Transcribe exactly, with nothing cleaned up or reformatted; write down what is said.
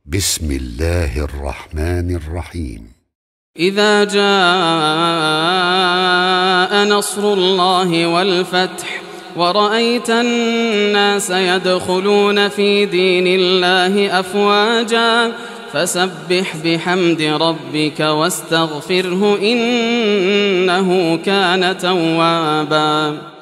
بسم الله الرحمن الرحيم. إذا جاء نصر الله والفتح ورأيت الناس يدخلون في دين الله أفواجا فسبح بحمد ربك واستغفره إنه كان توابا.